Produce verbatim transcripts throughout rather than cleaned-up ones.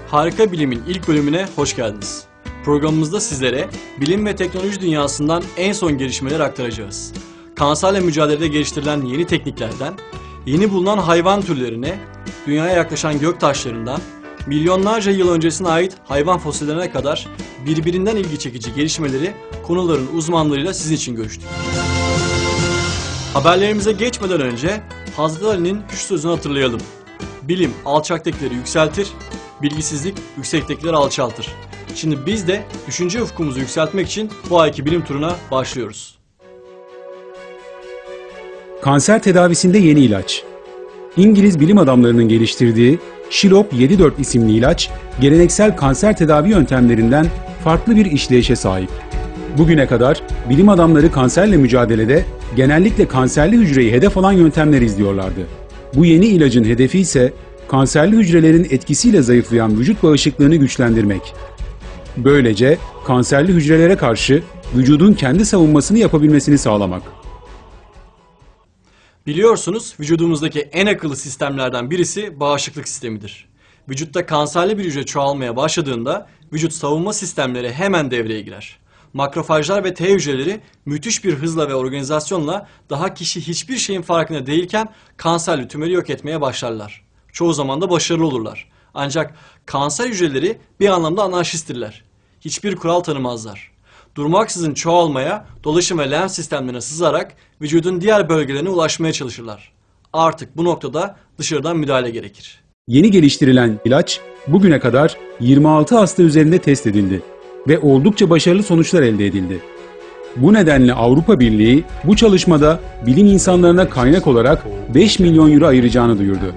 Harika Bilim'in ilk bölümüne hoş geldiniz. Programımızda sizlere bilim ve teknoloji dünyasından en son gelişmeleri aktaracağız. Kanserle mücadelede geliştirilen yeni tekniklerden, yeni bulunan hayvan türlerine, dünyaya yaklaşan gök taşlarından, milyonlarca yıl öncesine ait hayvan fosillerine kadar birbirinden ilgi çekici gelişmeleri konuların uzmanlarıyla sizin için görüştük. Haberlerimize geçmeden önce Hazreti Ali'nin şu sözünü hatırlayalım. Bilim alçaktakileri yükseltir, bilgisizlik yüksektekileri alçaltır. Şimdi biz de düşünce ufkumuzu yükseltmek için bu ayki bilim turuna başlıyoruz. Kanser tedavisinde yeni ilaç. İngiliz bilim adamlarının geliştirdiği Shilop yedi dört isimli ilaç, geleneksel kanser tedavi yöntemlerinden farklı bir işleyişe sahip. Bugüne kadar bilim adamları kanserle mücadelede genellikle kanserli hücreyi hedef alan yöntemler izliyorlardı. Bu yeni ilacın hedefi ise kanserli hücrelerin etkisiyle zayıflayan vücut bağışıklığını güçlendirmek. Böylece kanserli hücrelere karşı vücudun kendi savunmasını yapabilmesini sağlamak. Biliyorsunuz vücudumuzdaki en akıllı sistemlerden birisi bağışıklık sistemidir. Vücutta kanserli bir hücre çoğalmaya başladığında vücut savunma sistemleri hemen devreye girer. Makrofajlar ve T hücreleri müthiş bir hızla ve organizasyonla daha kişi hiçbir şeyin farkında değilken kanserli tümörü yok etmeye başlarlar. Çoğu zaman da başarılı olurlar. Ancak kanser hücreleri bir anlamda anarşisttirler. Hiçbir kural tanımazlar. Durmaksızın çoğalmaya, dolaşım ve lenf sistemlerine sızarak vücudun diğer bölgelerine ulaşmaya çalışırlar. Artık bu noktada dışarıdan müdahale gerekir. Yeni geliştirilen ilaç bugüne kadar yirmi altı hasta üzerinde test edildi ve oldukça başarılı sonuçlar elde edildi. Bu nedenle Avrupa Birliği bu çalışmada bilim insanlarına kaynak olarak beş milyon euro ayıracağını duyurdu.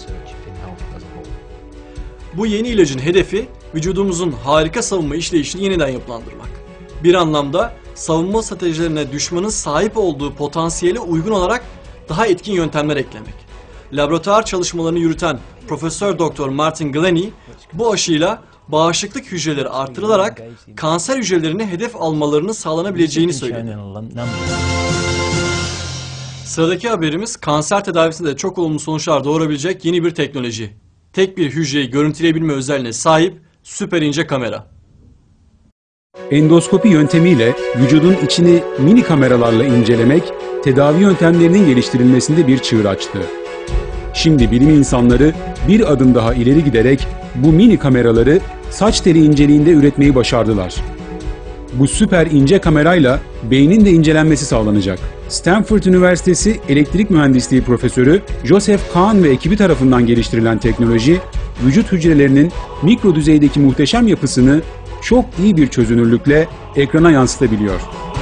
Bu yeni ilacın hedefi vücudumuzun harika savunma işleyişini yeniden yapılandırmak. Bir anlamda savunma stratejilerine düşmanın sahip olduğu potansiyele uygun olarak daha etkin yöntemler eklemek. Laboratuvar çalışmalarını yürüten Profesör Doktor Martin Glennie bu aşıyla bağışıklık hücreleri artırılarak kanser hücrelerini hedef almalarını sağlanabileceğini söyledi. Sıradaki haberimiz kanser tedavisinde çok olumlu sonuçlar doğurabilecek yeni bir teknoloji. Tek bir hücreyi görüntüleyebilme özelliğine sahip süper ince kamera. Endoskopi yöntemiyle vücudun içini mini kameralarla incelemek, tedavi yöntemlerinin geliştirilmesinde bir çığır açtı. Şimdi bilim insanları bir adım daha ileri giderek bu mini kameraları saç teli inceliğinde üretmeyi başardılar. Bu süper ince kamerayla beynin de incelenmesi sağlanacak. Stanford Üniversitesi Elektrik Mühendisliği Profesörü Joseph Kahn ve ekibi tarafından geliştirilen teknoloji, vücut hücrelerinin mikro düzeydeki muhteşem yapısını çok iyi bir çözünürlükle ekrana yansıtabiliyor.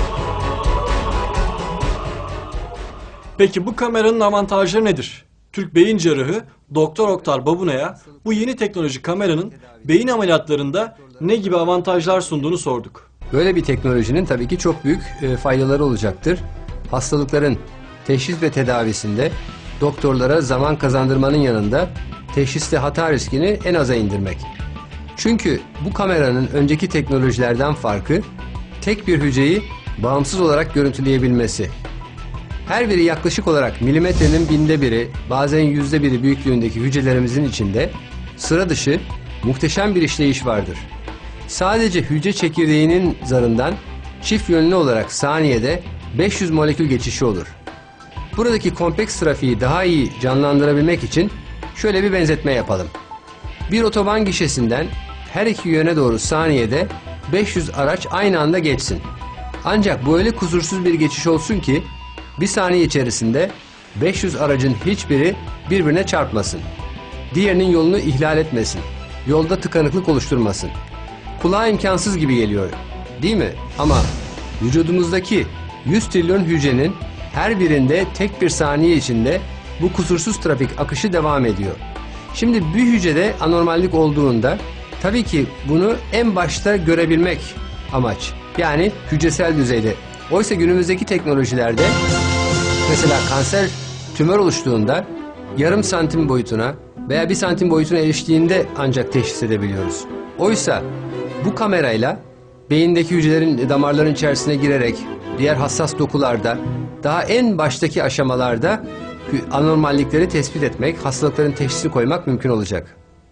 Peki bu kameranın avantajları nedir? Türk beyin cerrahı Doktor Oktar Babuna'ya bu yeni teknoloji kameranın beyin ameliyatlarında ne gibi avantajlar sunduğunu sorduk. Böyle bir teknolojinin tabii ki çok büyük e, faydaları olacaktır. Hastalıkların teşhis ve tedavisinde doktorlara zaman kazandırmanın yanında teşhiste hata riskini en aza indirmek. Çünkü bu kameranın önceki teknolojilerden farkı tek bir hücreyi bağımsız olarak görüntüleyebilmesi. Her biri yaklaşık olarak milimetrenin binde biri, bazen yüzde biri büyüklüğündeki hücrelerimizin içinde sıra dışı muhteşem bir işleyiş vardır. Sadece hücre çekirdeğinin zarından çift yönlü olarak saniyede beş yüz molekül geçişi olur. Buradaki kompleks trafiği daha iyi canlandırabilmek için şöyle bir benzetme yapalım. Bir otoban gişesinden her iki yöne doğru saniyede beş yüz araç aynı anda geçsin. Ancak bu öyle kusursuz bir geçiş olsun ki bir saniye içerisinde beş yüz aracın hiçbiri birbirine çarpmasın. Diğerinin yolunu ihlal etmesin. Yolda tıkanıklık oluşturmasın. Kulağa imkansız gibi geliyor, değil mi? Ama vücudumuzdaki yüz trilyon hücrenin her birinde tek bir saniye içinde bu kusursuz trafik akışı devam ediyor. Şimdi bir hücrede anormallik olduğunda tabii ki bunu en başta görebilmek amaç. Yani hücresel düzeyde. Oysa günümüzdeki teknolojilerde mesela kanser tümör oluştuğunda yarım santim boyutuna veya bir santim boyutuna eriştiğinde ancak teşhis edebiliyoruz. Oysa bu kamerayla beyindeki hücrelerin damarların içerisine girerek diğer hassas dokularda daha en baştaki aşamalarda anormallikleri tespit etmek, hastalıkların teşhisini koymak mümkün olacak.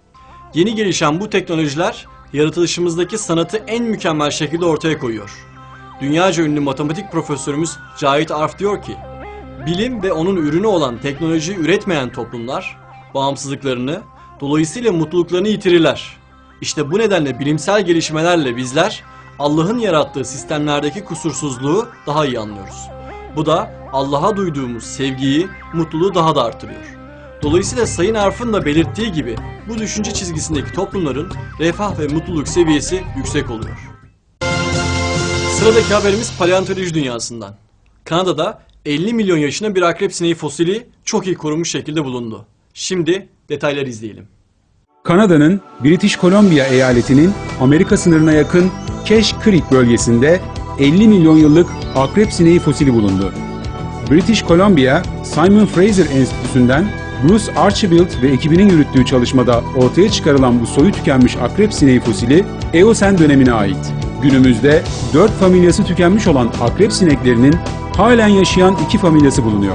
Yeni gelişen bu teknolojiler yaratılışımızdaki sanatı en mükemmel şekilde ortaya koyuyor. Dünyaca ünlü matematik profesörümüz Cahit Arf diyor ki, bilim ve onun ürünü olan teknolojiyi üretmeyen toplumlar bağımsızlıklarını, dolayısıyla mutluluklarını yitirirler. İşte bu nedenle bilimsel gelişmelerle bizler Allah'ın yarattığı sistemlerdeki kusursuzluğu daha iyi anlıyoruz. Bu da Allah'a duyduğumuz sevgiyi, mutluluğu daha da artırıyor. Dolayısıyla Sayın Arf'ın da belirttiği gibi bu düşünce çizgisindeki toplumların refah ve mutluluk seviyesi yüksek oluyor. Sıradaki haberimiz paleontoloji dünyasından. Kanada'da elli milyon yaşında bir akrep sineği fosili çok iyi korunmuş şekilde bulundu. Şimdi detayları izleyelim. Kanada'nın British Columbia eyaletinin Amerika sınırına yakın Cache Creek bölgesinde elli milyon yıllık akrep sineği fosili bulundu. British Columbia Simon Fraser Enstitüsü'nden Bruce Archibald ve ekibinin yürüttüğü çalışmada ortaya çıkarılan bu soyu tükenmiş akrep sineği fosili Eosen dönemine ait. Günümüzde dört familyası tükenmiş olan akrep sineklerinin halen yaşayan iki familyası bulunuyor.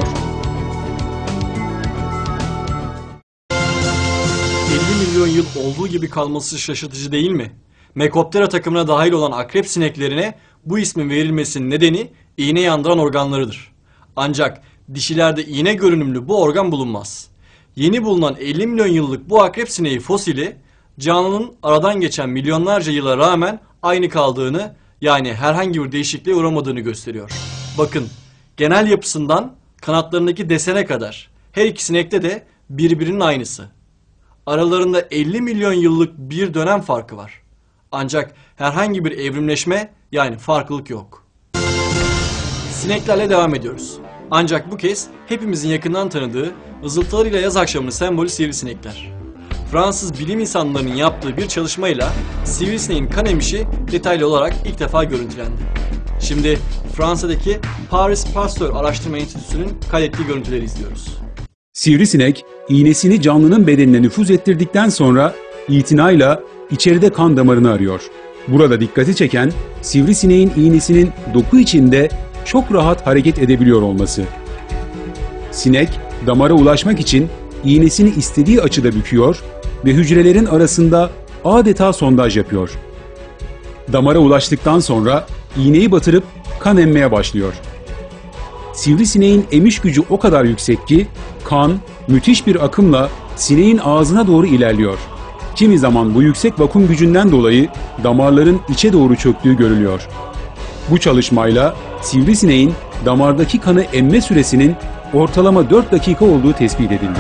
elli milyon yıl olduğu gibi kalması şaşırtıcı değil mi? Mekoptera takımına dahil olan akrep sineklerine bu ismin verilmesinin nedeni iğne yandıran organlarıdır. Ancak dişilerde iğne görünümlü bu organ bulunmaz. Yeni bulunan elli milyon yıllık bu akrep sineği fosili, canlının aradan geçen milyonlarca yıla rağmen aynı kaldığını, yani herhangi bir değişikliğe uğramadığını gösteriyor. Bakın, genel yapısından kanatlarındaki desene kadar her iki sinekte de birbirinin aynısı. Aralarında elli milyon yıllık bir dönem farkı var. Ancak herhangi bir evrimleşme, yani farklılık yok. Sineklerle devam ediyoruz. Ancak bu kez hepimizin yakından tanıdığı ızıltılarıyla yaz akşamının sembolü sivrisinekler. Fransız bilim insanlarının yaptığı bir çalışmayla sivrisineğin kan emişi detaylı olarak ilk defa görüntülendi. Şimdi Fransa'daki Paris Pasteur Araştırma Enstitüsü'nün kaydettiği görüntüleri izliyoruz. Sivrisinek, iğnesini canlının bedenine nüfuz ettirdikten sonra itinayla içeride kan damarını arıyor. Burada dikkati çeken sivrisineğin iğnesinin doku içinde çok rahat hareket edebiliyor olması. Sinek, damara ulaşmak için iğnesini istediği açıda büküyor ve hücrelerin arasında adeta sondaj yapıyor. Damara ulaştıktan sonra iğneyi batırıp kan emmeye başlıyor. Sivrisineğin emiş gücü o kadar yüksek ki kan müthiş bir akımla sineğin ağzına doğru ilerliyor. Kimi zaman bu yüksek vakum gücünden dolayı damarların içe doğru çöktüğü görülüyor. Bu çalışmayla sivrisineğin damardaki kanı emme süresinin ortalama dört dakika olduğu tespit edildi.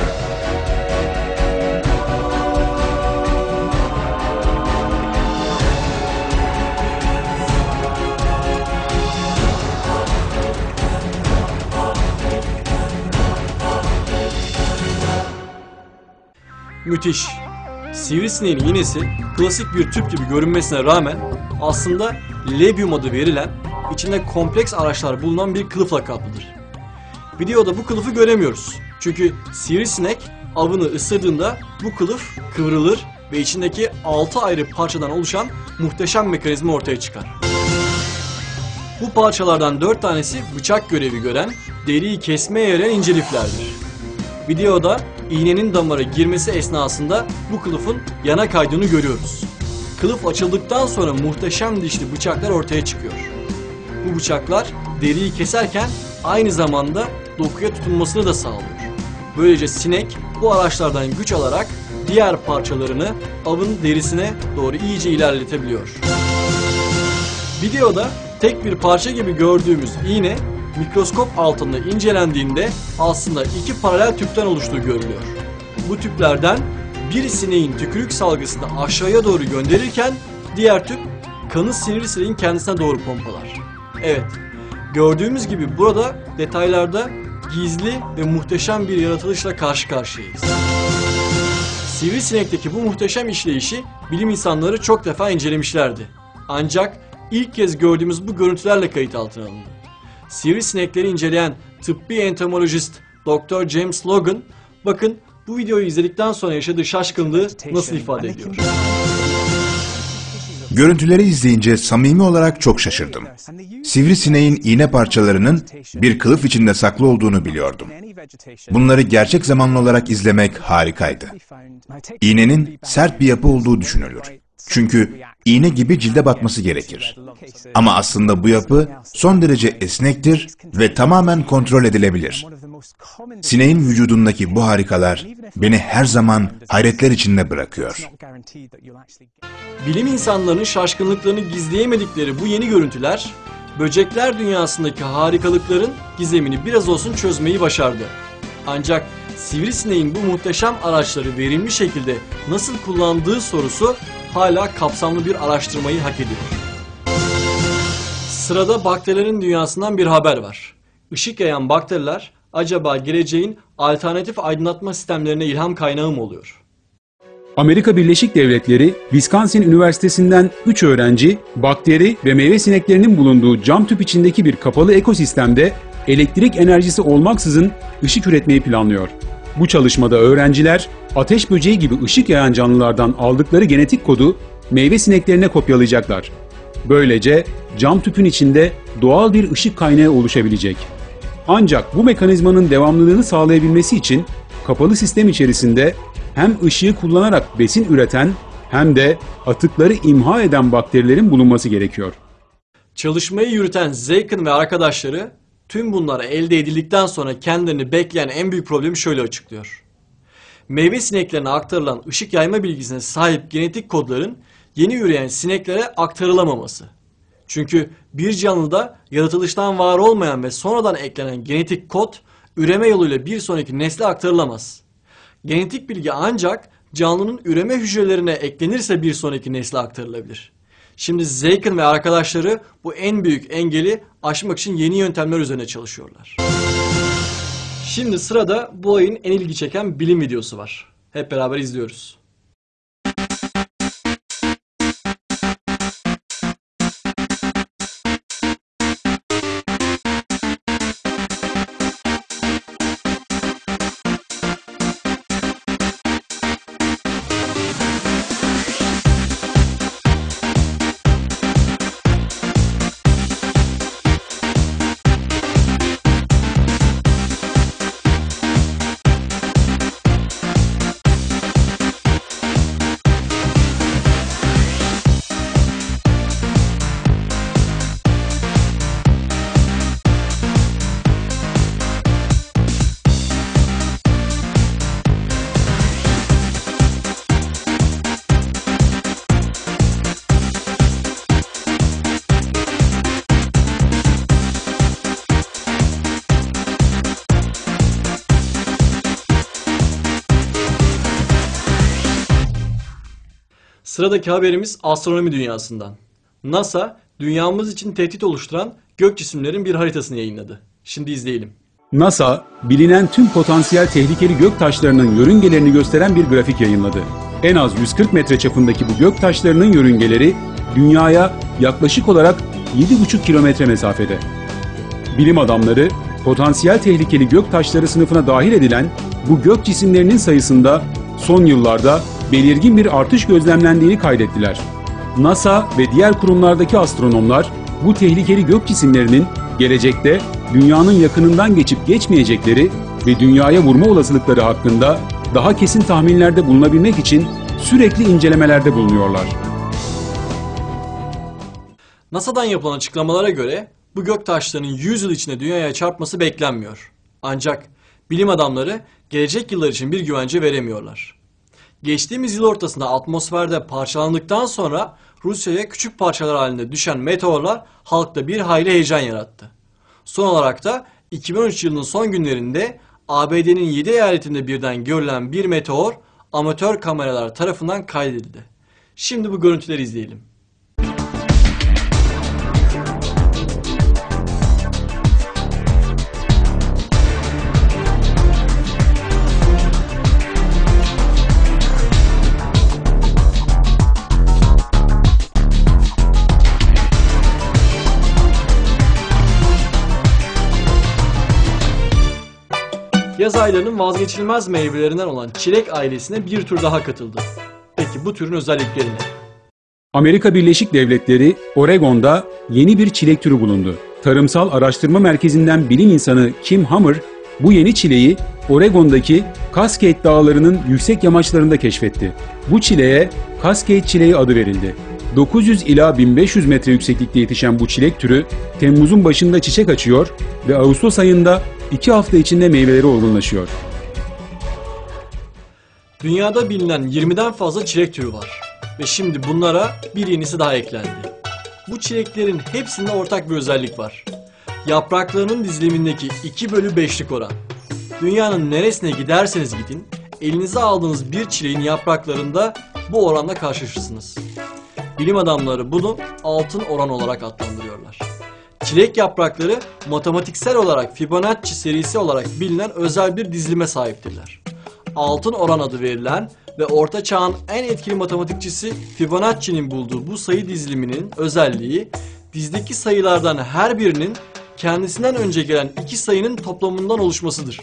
Müthiş. Sivrisineğin iğnesi klasik bir tüp gibi görünmesine rağmen aslında lebyum adı verilen, içinde kompleks araçlar bulunan bir kılıfla kaplıdır. Videoda bu kılıfı göremiyoruz. Çünkü sivrisinek avını ısırdığında bu kılıf kıvrılır ve içindeki altı ayrı parçadan oluşan muhteşem mekanizma ortaya çıkar. Bu parçalardan dört tanesi bıçak görevi gören, deriyi kesmeye yarayan ince liflerdir. Videoda iğnenin damara girmesi esnasında bu kılıfın yana kaydığını görüyoruz. Kılıf açıldıktan sonra muhteşem dişli bıçaklar ortaya çıkıyor. Bu bıçaklar deriyi keserken aynı zamanda dokuya tutunmasını da sağlıyor. Böylece sinek bu araçlardan güç alarak diğer parçalarını avın derisine doğru iyice ilerletebiliyor. Videoda tek bir parça gibi gördüğümüz iğne mikroskop altında incelendiğinde aslında iki paralel tüpten oluştuğu görülüyor. Bu tüplerden bir sineğin tükürük salgısını aşağıya doğru gönderirken diğer tüp kanı sivrisineğin kendisine doğru pompalar. Evet, gördüğümüz gibi burada detaylarda gizli ve muhteşem bir yaratılışla karşı karşıyayız. Sivrisinekteki bu muhteşem işleyişi bilim insanları çok defa incelemişlerdi. Ancak ilk kez gördüğümüz bu görüntülerle kayıt altına alındı. Sivrisinekleri inceleyen tıbbi entomolojist doktor James Logan, bakın bu videoyu izledikten sonra yaşadığı şaşkınlığı nasıl ifade ediyor. Görüntüleri izleyince samimi olarak çok şaşırdım. Sivrisineğin iğne parçalarının bir kılıf içinde saklı olduğunu biliyordum. Bunları gerçek zamanlı olarak izlemek harikaydı. İğnenin sert bir yapı olduğu düşünülür. Çünkü iğne gibi cilde batması gerekir. Ama aslında bu yapı son derece esnektir ve tamamen kontrol edilebilir. Sineğin vücudundaki bu harikalar beni her zaman hayretler içinde bırakıyor. Bilim insanlarının şaşkınlıklarını gizleyemedikleri bu yeni görüntüler, böcekler dünyasındaki harikalıkların gizemini biraz olsun çözmeyi başardı. Ancak sivrisineğin bu muhteşem araçları verimli şekilde nasıl kullandığı sorusu hala kapsamlı bir araştırmayı hak ediyor. Sırada bakterilerin dünyasından bir haber var. Işık yayan bakteriler acaba geleceğin alternatif aydınlatma sistemlerine ilham kaynağı mı oluyor? Amerika Birleşik Devletleri, Wisconsin Üniversitesi'nden üç öğrenci, bakteri ve meyve sineklerinin bulunduğu cam tüp içindeki bir kapalı ekosistemde elektrik enerjisi olmaksızın ışık üretmeyi planlıyor. Bu çalışmada öğrenciler, ateş böceği gibi ışık yayan canlılardan aldıkları genetik kodu meyve sineklerine kopyalayacaklar. Böylece cam tüpün içinde doğal bir ışık kaynağı oluşabilecek. Ancak bu mekanizmanın devamlılığını sağlayabilmesi için kapalı sistem içerisinde hem ışığı kullanarak besin üreten hem de atıkları imha eden bakterilerin bulunması gerekiyor. Çalışmayı yürüten Zaykin ve arkadaşları tüm bunlar elde edildikten sonra kendilerini bekleyen en büyük problemi şöyle açıklıyor. Meyve sineklerine aktarılan ışık yayma bilgisine sahip genetik kodların yeni üreyen sineklere aktarılamaması. Çünkü bir canlıda yaratılıştan var olmayan ve sonradan eklenen genetik kod üreme yoluyla bir sonraki nesle aktarılamaz. Genetik bilgi ancak canlının üreme hücrelerine eklenirse bir sonraki nesle aktarılabilir. Şimdi Zaykin ve arkadaşları bu en büyük engeli aşmak için yeni yöntemler üzerine çalışıyorlar. Şimdi sırada bu ayın en ilgi çeken bilim videosu var. Hep beraber izliyoruz. Sıradaki haberimiz astronomi dünyasından. NASA, dünyamız için tehdit oluşturan gök cisimlerin bir haritasını yayınladı. Şimdi izleyelim. NASA, bilinen tüm potansiyel tehlikeli gök taşlarının yörüngelerini gösteren bir grafik yayınladı. En az yüz kırk metre çapındaki bu gök taşlarının yörüngeleri Dünya'ya yaklaşık olarak yedi buçuk kilometre mesafede. Bilim adamları, potansiyel tehlikeli gök taşları sınıfına dahil edilen bu gök cisimlerinin sayısında son yıllarda belirgin bir artış gözlemlendiğini kaydettiler. NASA ve diğer kurumlardaki astronomlar bu tehlikeli gök cisimlerinin gelecekte Dünya'nın yakınından geçip geçmeyecekleri ve Dünya'ya vurma olasılıkları hakkında daha kesin tahminlerde bulunabilmek için sürekli incelemelerde bulunuyorlar. NASA'dan yapılan açıklamalara göre bu gök taşlarının yüz yıl içinde Dünya'ya çarpması beklenmiyor. Ancak bilim adamları gelecek yıllar için bir güvence veremiyorlar. Geçtiğimiz yıl ortasında atmosferde parçalandıktan sonra Rusya'ya küçük parçalar halinde düşen meteorlar halkta bir hayli heyecan yarattı. Son olarak da iki bin on üç yılının son günlerinde A B D'nin yedi eyaletinde birden görülen bir meteor amatör kameralar tarafından kaydedildi. Şimdi bu görüntüleri izleyelim. Yaz aylarının vazgeçilmez meyvelerinden olan çilek ailesine bir tür daha katıldı. Peki bu türün özellikleri ne? Amerika Birleşik Devletleri, Oregon'da yeni bir çilek türü bulundu. Tarımsal Araştırma Merkezi'nden bilim insanı Kim Hammer, bu yeni çileği Oregon'daki Cascade Dağları'nın yüksek yamaçlarında keşfetti. Bu çileğe Cascade çileği adı verildi. dokuz yüz ila bin beş yüz metre yükseklikte yetişen bu çilek türü Temmuz'un başında çiçek açıyor ve Ağustos ayında iki hafta içinde meyveleri olgunlaşıyor. Dünyada bilinen yirmiden fazla çilek türü var ve şimdi bunlara bir yenisi daha eklendi. Bu çileklerin hepsinde ortak bir özellik var. Yapraklarının dizilimindeki iki bölü beşlik oran. Dünyanın neresine giderseniz gidin, elinize aldığınız bir çileğin yapraklarında bu oranla karşılaşırsınız. Bilim adamları bunu altın oran olarak adlandırıyorlar. Çilek yaprakları matematiksel olarak Fibonacci serisi olarak bilinen özel bir dizilime sahiptirler. Altın oran adı verilen ve Orta Çağ'ın en etkili matematikçisi Fibonacci'nin bulduğu bu sayı diziliminin özelliği, dizdeki sayılardan her birinin kendisinden önce gelen iki sayının toplamından oluşmasıdır.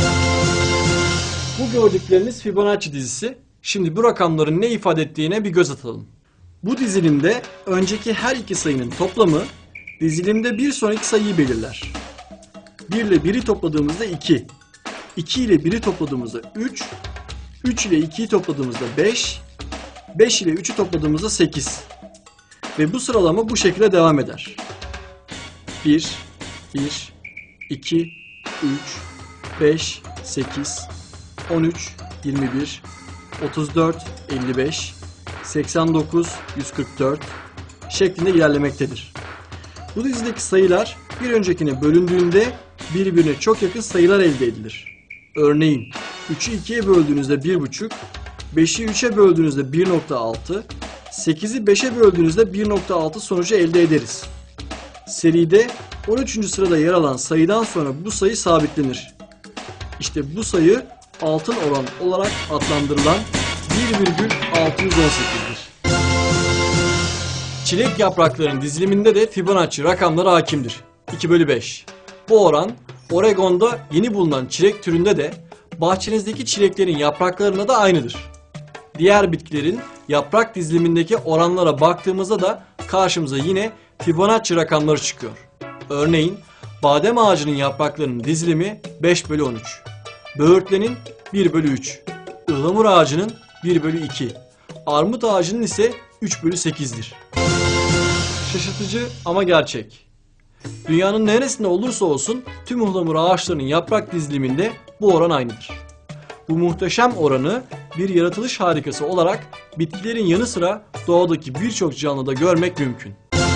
Bu gördükleriniz Fibonacci dizisi. Şimdi bu rakamların ne ifade ettiğine bir göz atalım. Bu dizilimde önceki her iki sayının toplamı dizilimde bir sonraki sayıyı belirler. bir ile biri topladığımızda iki, iki ile biri topladığımızda üç, üç ile ikiyi topladığımızda beş, beş ile üçü topladığımızda sekiz. Ve bu sıralama bu şekilde devam eder. bir, bir, iki, üç, beş, sekiz, on üç, yirmi bir, otuz dört, elli beş, seksen dokuz, yüz kırk dört şeklinde ilerlemektedir. Bu dizideki sayılar bir öncekine bölündüğünde birbirine çok yakın sayılar elde edilir. Örneğin üçü ikiye böldüğünüzde bir buçuk, beşi üçe böldüğünüzde bir nokta altı, sekizi beşe böldüğünüzde bir nokta altı sonucu elde ederiz. Seride on üçüncü sırada yer alan sayıdan sonra bu sayı sabitlenir. İşte bu sayı altın oran olarak adlandırılan bir virgül altı yüz on sekiz'dir. Çilek yapraklarının diziliminde de Fibonacci rakamları hakimdir. iki bölü beş. Bu oran Oregon'da yeni bulunan çilek türünde de bahçenizdeki çileklerin yapraklarına da aynıdır. Diğer bitkilerin yaprak dizilimindeki oranlara baktığımızda da karşımıza yine Fibonacci rakamları çıkıyor. Örneğin badem ağacının yapraklarının dizilimi beş bölü on üç. Böğürtlenin bir bölü üç. Ihlamur ağacının bir bölü iki. Armut ağacının ise üç bölü sekiz'dir. Şaşırtıcı ama gerçek. Dünyanın neresinde olursa olsun tüm ıhlamur ağaçlarının yaprak diziliminde bu oran aynıdır. Bu muhteşem oranı bir yaratılış harikası olarak bitkilerin yanı sıra doğadaki birçok canlıda görmek mümkün.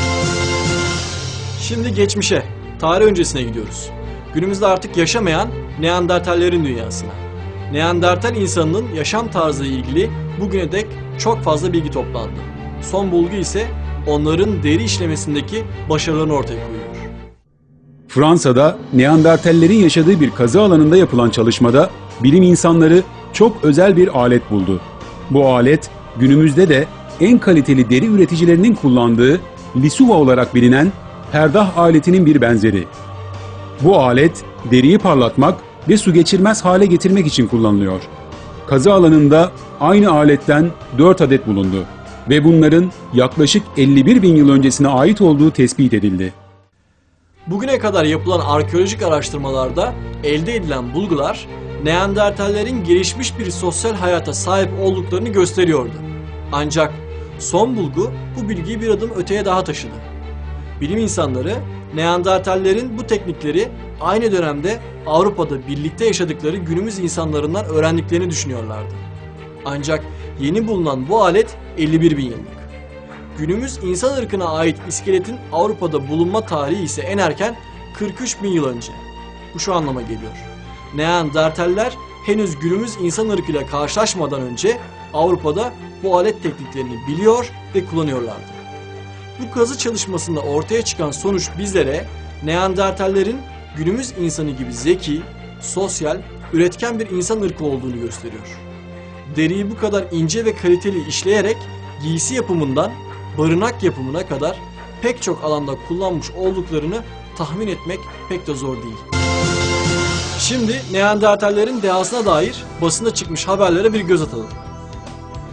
Şimdi geçmişe, tarih öncesine gidiyoruz. Günümüzde artık yaşamayan Neandertallerin dünyasına. Neandertal insanının yaşam tarzı ile ilgili bugüne dek çok fazla bilgi toplandı. Son bulgu ise onların deri işlemesindeki başarılarını ortaya koyuyor. Fransa'da Neandertallerin yaşadığı bir kazı alanında yapılan çalışmada bilim insanları çok özel bir alet buldu. Bu alet günümüzde de en kaliteli deri üreticilerinin kullandığı Lisuva olarak bilinen perdah aletinin bir benzeri. Bu alet deriyi parlatmak ve su geçirmez hale getirmek için kullanılıyor. Kazı alanında aynı aletten dört adet bulundu ve bunların yaklaşık elli bir bin yıl öncesine ait olduğu tespit edildi. Bugüne kadar yapılan arkeolojik araştırmalarda elde edilen bulgular Neandertallerin gelişmiş bir sosyal hayata sahip olduklarını gösteriyordu. Ancak son bulgu bu bilgiyi bir adım öteye daha taşıdı. Bilim insanları Neandertallerin bu teknikleri aynı dönemde Avrupa'da birlikte yaşadıkları günümüz insanlarından öğrendiklerini düşünüyorlardı. Ancak yeni bulunan bu alet elli bir bin yıllık. Günümüz insan ırkına ait iskeletin Avrupa'da bulunma tarihi ise en erken kırk üç bin yıl önce. Bu şu anlama geliyor. Neandertaller henüz günümüz insan ırkıyla karşılaşmadan önce Avrupa'da bu alet tekniklerini biliyor ve kullanıyorlardı. Bu kazı çalışmasında ortaya çıkan sonuç bizlere Neandertallerin günümüz insanı gibi zeki, sosyal, üretken bir insan ırkı olduğunu gösteriyor. Deriyi bu kadar ince ve kaliteli işleyerek giysi yapımından barınak yapımına kadar pek çok alanda kullanmış olduklarını tahmin etmek pek de zor değil. Şimdi Neandertallerin dehasına dair basında çıkmış haberlere bir göz atalım.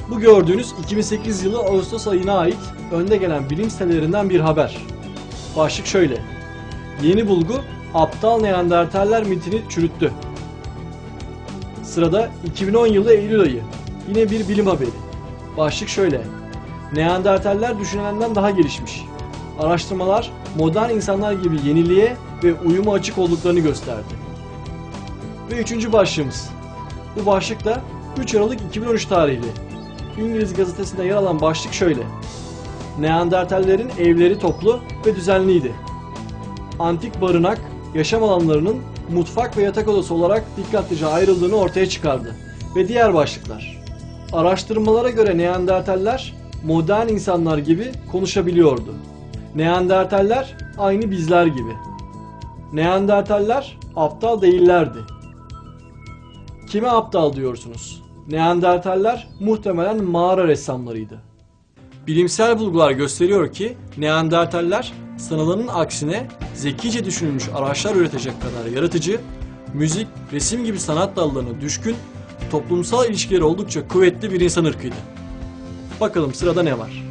Bu gördüğünüz iki bin sekiz yılı Ağustos ayına ait önde gelen bilim sitelerinden bir haber. Başlık şöyle: Yeni bulgu aptal Neandertaller mitini çürüttü. Sırada iki bin on yılı Eylül ayı. Yine bir bilim haberi. Başlık şöyle: Neandertaller düşünülenden daha gelişmiş. Araştırmalar modern insanlar gibi yeniliğe ve uyuma açık olduklarını gösterdi. Ve üçüncü başlığımız. Bu başlık da üç Aralık iki bin on üç tarihli. İngiliz gazetesinde yer alan başlık şöyle: Neandertallerin evleri toplu ve düzenliydi. Antik barınak, yaşam alanlarının mutfak ve yatak odası olarak dikkatlice ayrıldığını ortaya çıkardı. Ve diğer başlıklar. Araştırmalara göre Neandertaller modern insanlar gibi konuşabiliyordu. Neandertaller aynı bizler gibi. Neandertaller aptal değillerdi. Kime aptal diyorsunuz? Neandertaller muhtemelen mağara ressamlarıydı. Bilimsel bulgular gösteriyor ki Neandertaller sanılanın aksine zekice düşünülmüş araçlar üretecek kadar yaratıcı, müzik, resim gibi sanat dallarına düşkün, toplumsal ilişkileri oldukça kuvvetli bir insan ırkıydı. Bakalım sırada ne var?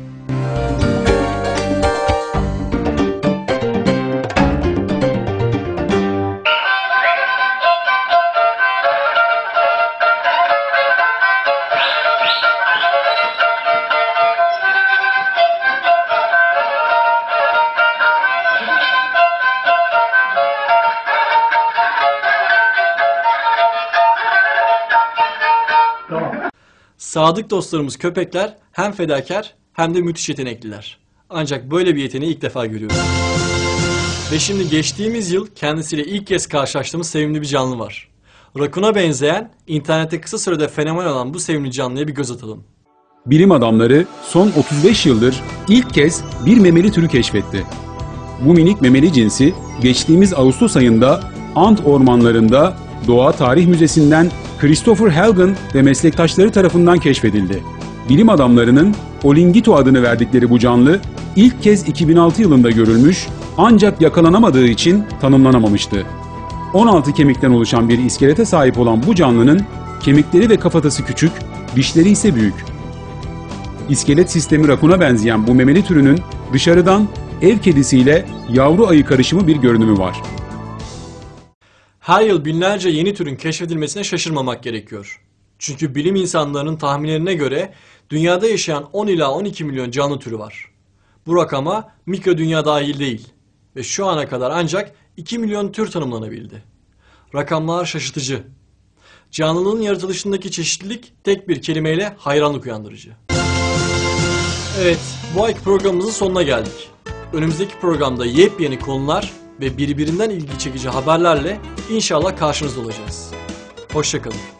Sadık dostlarımız köpekler hem fedakar hem de müthiş yetenekliler. Ancak böyle bir yeteneği ilk defa görüyoruz. Ve şimdi geçtiğimiz yıl kendisiyle ilk kez karşılaştığımız sevimli bir canlı var. Rakun'a benzeyen, internette kısa sürede fenomen olan bu sevimli canlıya bir göz atalım. Bilim adamları son otuz beş yıldır ilk kez bir memeli türü keşfetti. Bu minik memeli cinsi geçtiğimiz Ağustos ayında Ant ormanlarında Doğa Tarih Müzesi'nden Christopher Helgen ve meslektaşları tarafından keşfedildi. Bilim adamlarının Olingito adını verdikleri bu canlı ilk kez iki bin altı yılında görülmüş ancak yakalanamadığı için tanımlanamamıştı. on altı kemikten oluşan bir iskelete sahip olan bu canlının kemikleri ve kafatası küçük, dişleri ise büyük. İskelet sistemi rakuna benzeyen bu memeli türünün dışarıdan ev kedisiyle yavru ayı karışımı bir görünümü var. Her yıl binlerce yeni türün keşfedilmesine şaşırmamak gerekiyor. Çünkü bilim insanlarının tahminlerine göre dünyada yaşayan on ila on iki milyon canlı türü var. Bu rakama mikro dünya dahil değil ve şu ana kadar ancak iki milyon tür tanımlanabildi. Rakamlar şaşırtıcı. Canlılığın yaratılışındaki çeşitlilik tek bir kelimeyle hayranlık uyandırıcı. Evet, bu ayki programımızın sonuna geldik. Önümüzdeki programda yepyeni konular ve birbirinden ilgi çekici haberlerle inşallah karşınızda olacağız. Hoşça kalın.